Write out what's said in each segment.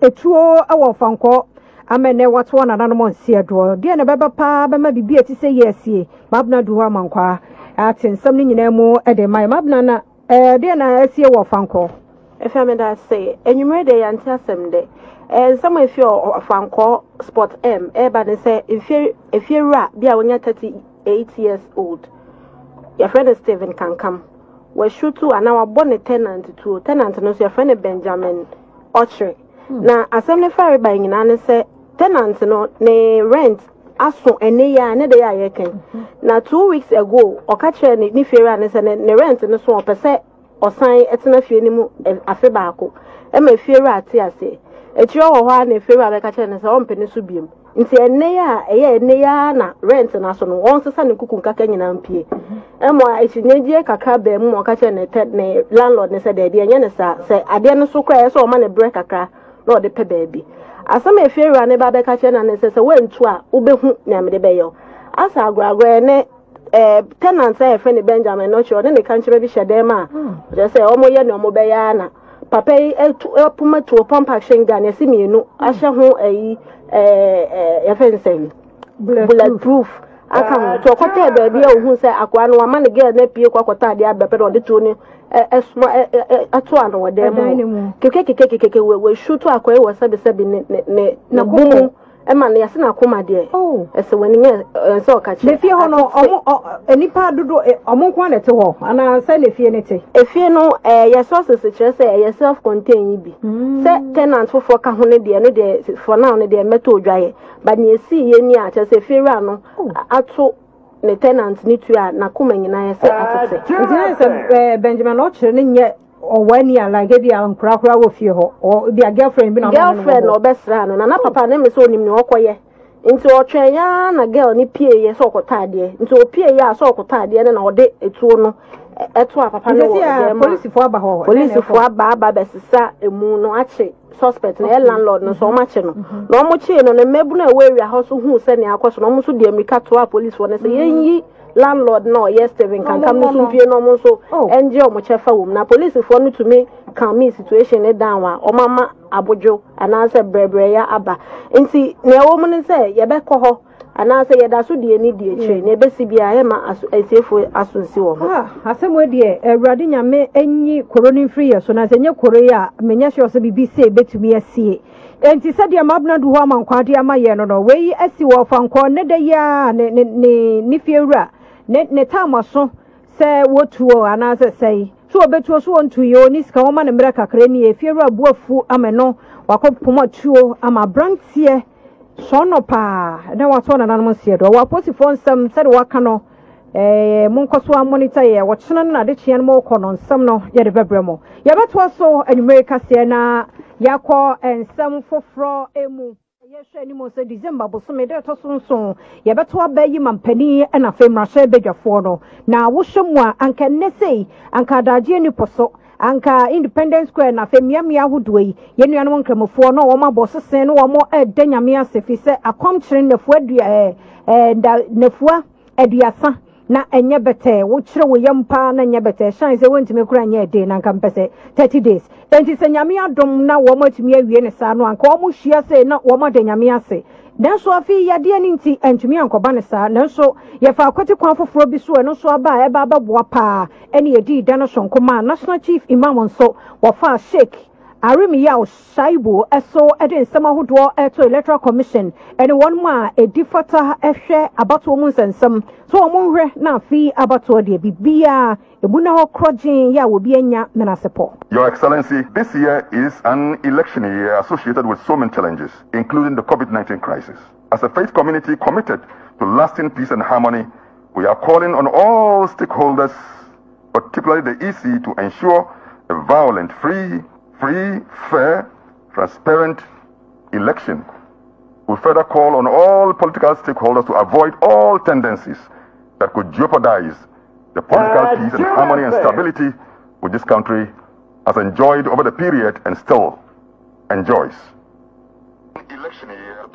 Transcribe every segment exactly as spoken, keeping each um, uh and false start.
etuo awo fanko amene wato na nanom nsie do de na beba pa bema bibi ati se yesie mabna duwa mankwa ati nsam ni nyina mu e de mai mabna na eh de na asie wo fanko efa me da say enwumere de yanti asem de eh some if you fanko sport m e ba ne say if you if you ra bia wonya thirty-eight years old your friend is Steven Kankam we shoot to and our bonnet tenant to tenant no your friend Benjamin Ochre na assembly fire by nyina ne say tenant no ne rent aso ene ya ne de ya yeken na two weeks ago okache ni fere ne say ne rent no so opese osan etena fie ni mu afe baako e ma fere ate ase echi o ho na fere abekache ne say o mpene so biem nti ene ya eye ene ya na rent na so no won sesa ne kuku nkaka nyina mpie e mo echi nyedie kakra ba mu okache ne ne landlord ne say de de enye ne sa say ade ne so kwa e so o ma ne break kakra no de pe baabi asama efieru ne ba be ka che na ne sese wentu a obehu na me de be yo asa agwagwa ne eh tenant say friend Benjamin no cho ne ne kan chebe bi hyede ma je say omo ye ne omo be ya na papa yi epuma to pump action ga ne simienu ahye ho ayi eh eh ya fensen bulletproof aka ho to kwata be bia ohun say akwa no ama ne girl na pie kwa kwata ade abepe do de to ni esmo ato ano wode mu keke keke keke we shoot akwa e wasabe sabe ne ne na bumu e ma ne yase na akoma de ese wani nye ense okachi ne fie ho no omo enipa dodo omo kwa na te ho ana say ne fie ne te e fie no eh your sources kire say e self contain bi say tenant fofo ka ho ne de ne de for now ne de meto odwaye but ne esi ye ni a kire say fie ra no ato ne tenant ni tua na kuma nyina yese atete ntina se Benjamin Ochre ne nye owani ala gedi an kura kura wo fie ho o dia girlfriend bi na girlfriend no besra no na na papa ne me so onim ne okoye nti otwen ya na girl ni pie ye so okotade nti opie ya so okotade ne na ode etuo no eto a papa no wo police fo aba ho police fo aba aba besisa emu no ache suspect na landlord no so mache no na omo chi no na mebu na we area house hu se ne akoso no omo so de America to a police fo ne se yenyi landlord no yes Steven Kankam no so pie no omo so enje omo chefa wom na police fo no to me can me situation e down wa omama abojo ana se brebre ya aba nti na omo ne se ye be ko ho ana se ye da so de ni de chire na be si bia he ma asefo asunsi wo ho ah asemo de awurade nyame enyi koroni free ye so na se nye koro ya menya sure so bibi se betumi asie enti se de mabna du ho amankwade amaye no no we asi wo fanko ne de ya ne ne ni fiewura ne ne tamaso se wotuo ana se sei so obetuo so ontu yo ni sika wo ma ne mra kakra ni efiewura buafu ameno wakopomo tuo ama brantie sono pa na wato na nanom sie do wa posifo nsam se de waka no eh monkoso a monitor ye wo chena na de chien mo kono nsam no ye de bebremo ye beto so anumerica se na yakọ ensam foforo emu ye hwe ni mo se December bosome de to sonson ye beto abayi mampani na femrahye bedwafo no na wo hwemu a anka nesei anka daje ni poso anka Independence Square na femiamia ahodo yi ye nuanom nkramofo no wo mabo sesen no wo mo edanyame asefi se akomkyere nefu adua eh nefua aduasa na enye bete wo kire wo yampa na enye bete shan se wontime kura nye de na kampese thirty days enti se nyame adom na wo matumi awie ne sa no anka wo mo hia se na wo mo de nyame ase nanso afi yade ani nti antumi ankoba ne sa nanso ye fa akwati kwan foforo bi so no so aba e ba baboa pa ene yedi da no sonkoma national chief imam nso wo fa sheikh Arimi ya Shaibu eso ede nsema hodo eto electoral commission ene won ma edifata ehwe abato mu nsensem so omo hwe na afi abato de bibia ebuna ho krojin ya wo bi anya menasepo. Your Excellency, this year is an election year associated with so many challenges, including the COVID nineteen crisis. As a faith community committed to lasting peace and harmony, we are calling on all stakeholders, particularly the E C, to ensure a violent, free Free, fair, transparent election. We further call on all political stakeholders to avoid all tendencies that could jeopardize the political uh, peace and harmony and stability which this country has enjoyed over the period and still enjoys. Election year.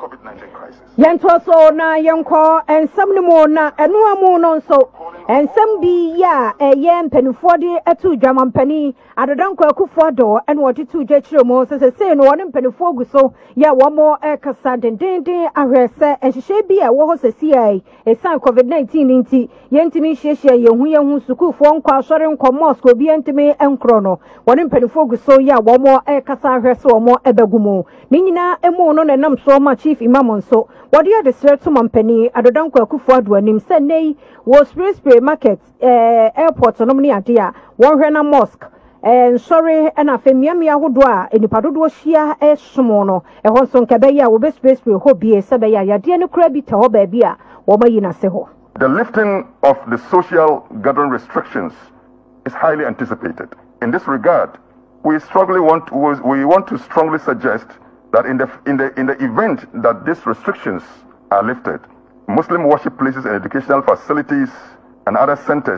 COVID nineteen crisis. Yentoso na yenko and some more na and no more so and some be ya a yen penny forty a two German penny at a dunker kufuado and what it two jetro Moses a say no one penny fogu so ya one more a cassad and dainty a resa and she be a was a C I a sign COVID nineteen inti yentimi shesha yehuya husuku phone kwa sharing kwa Moscow be entime and chrono one penny fogu so ya one more a cassa reso more ebegumo Nina emo no nam so much chief imam so what you the threat to mampany adodanko akufuado anim say nay was spray spray market eh airport no mni adia one hwena mosque and sorry and afemiam ya hodo a enipa dodo hia esomo no e ho so nkabe ya wo be spray spray ho bie se be ya yade ne kura bi te ho ba bia wo mayi na se ho. The lifting of the social gathering restrictions is highly anticipated. In this regard, we strongly want we want to strongly suggest that in the in the in the event that these restrictions are lifted, Muslim worship places and educational facilities and other centers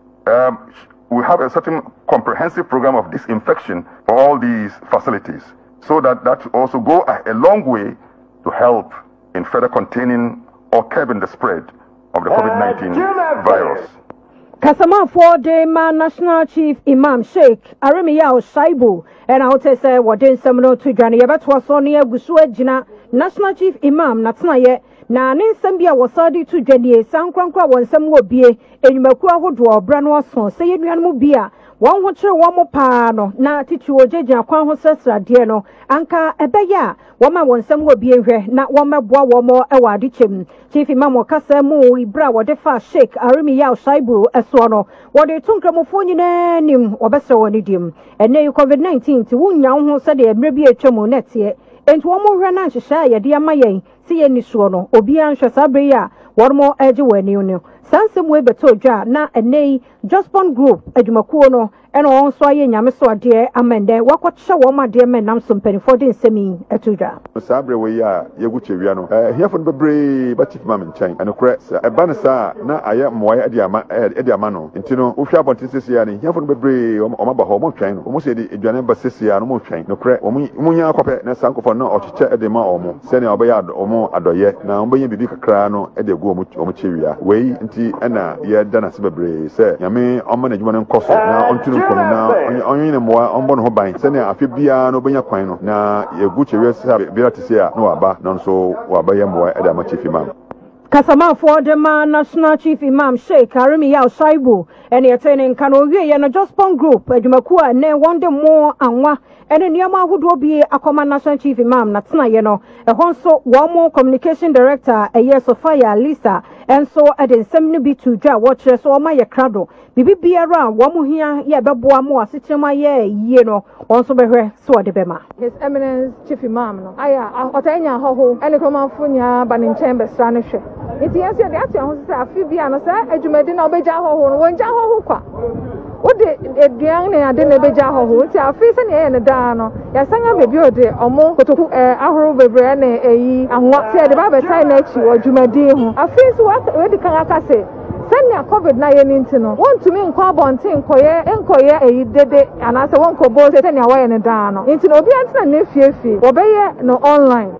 um, we have a certain comprehensive program of disinfection for all these facilities, so that that will also go a, a long way to help in further containing or curbing the spread of the COVID nineteen virus. Kasama for the man National Chief Imam Sheikh Arimiya Shaibu and I would say what in Seminole to Johnny Abbott was on near Gusua Jina National Chief Imam Natnaye na nin Sambia was sadi to Jenny San Crankwa when some would be in Makua would draw Branwa son say you and Mubia one watcher one more pano na tichu Jeja Kwan Hosesra Diano Anka Ebeya Wama won some would be in here not one more one more awadichim Chief Imam Kasemu Ibra what the fast Sheikh Arimiya Shaibu Eswano what they took Gramophone nim or better one idiom and now COVID nineteen to one young who said they may be a chomo net here and one more run and share dear Maye see any swono Obian Shasabria one more edge when you know Sansem way betoja na a nay just one group Edumakuono and also I Yamiso dear Amende what show my dear men nam some penny for the semi etuja. Sabre we ya Yaguchi Viano here from the brave but if mamma chain and a crest a banasa na I am why Ediama Ediamano intino Usha Bontisiani here from the brave or Maba Homo train almost a Janamba Sisia no train no crack Munya Cope na Sanko for no or Chicha Edema Omo Seni Obayad Omo Adoye now Bayan Bibica Crano Edego Omochiria way until Anna ye dana Sibabre say Yame on management and cost now on now on more on bon hobine send a fibia no benya kwano na ye guche we sabe biratisia no aba non so wabaya mo edama chief imam Kasama for the man National Chief Imam Sheikh Arimiya Shaibu and the attending Kanoye and a Jospon group Edumakua ne one day more and and then Yama would be a command National Chief Imam Natsna Yeno a honso one more communication director a year Sophia Lisa and so at the semi be to ja watchers or my crado Bibi be around one here ya beboa more sitting my year you know also be her so the bema His Eminence Chief Imam no aya otanya hoho ene kromanfunya banin chamber stranishe Iti yansi ya diati ya honsi sa afibia no sa ejumedi na obeja hoho no wonja hoho kwa Ode eduang ne ade na obeja hoho ti afisa ne ye da no ya sanga bebi ode omo kotoku eh ahoro bebre na eyi anwa se de ba betai na echi ojumedi hu afisa wa we di kan aka se sanya COVID na ye ninti no wontumi nkwa abonte nkoye enkoye eyi dede anase wonko bo se sanya wa ye ne da no nti no obi antina ne fiefie obeye no online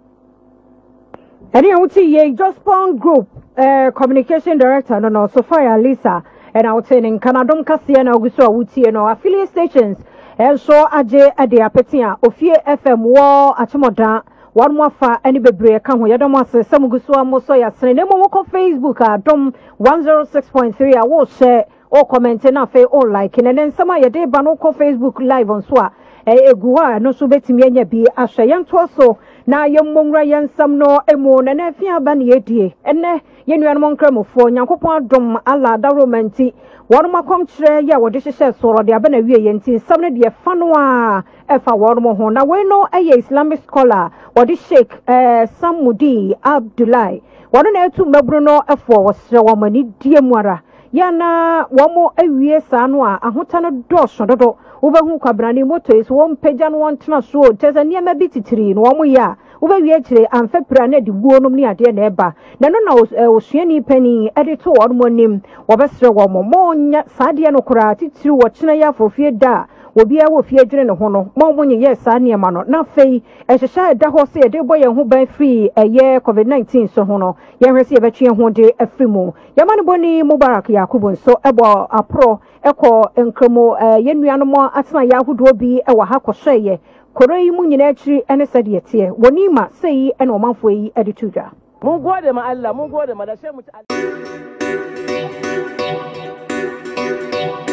And I would see Jospon Group uh, Communication Director, no, no, Sophia Lisa, and I would say in Canadom Cassiana Augusto, would see no affiliate stations, and so Aje Ade Apetia, Ofie F M War, Achamoda, one more far, any baby, come with Yadomasa, some Gusua Mosoya, Senemo on Facebook, uh, Dom one oh six point three, I will share or comment and I all liking, and then some of your day, Banoko Facebook Live on Swa, a Gua, no Subeti be Asha Yan Twaso. Na yommongra yansam no emo na na fia ba ne yedie enne yenuanom nkramofo nyankopon adom ala da romanti wonoma komkire ya wode hyehye soro de abana wie yenti sam ne de fa no a efa wonoma ho na we no eye Islamic scholar wode Sheikh eh Samudi Abdullah wono na etu mabru no efo wosre womani die muara yana womo awie sa no a ahota no dosho dodo Ubehu kwabrani moto is one page and one tena so teza niema biti tiri no omo ya Ubewie akyire amfa pira na de guo nom ne ade na eba. Na no na osuani pani ede to won mo nim wo besre wo mo monya saade no kora titiri wo kyena ya fofie da obi a wo fie dwene ne ho no mo mo nye yes ane ma no na fei ehhehya da ho se de boye ho ban free eye covid nineteen so ho no ye hwese ye betwe ho de afri mu yamane boni Mubarak Yakubu so ebo apro eko enkremo ye nuanom atena ya hodo bi e wa ha kwohye koro yi mu nyina akiri ene sade yete woni ma sei ene omanfo yi ede tudwa mun gode ma Allah mun gode ma da sai mu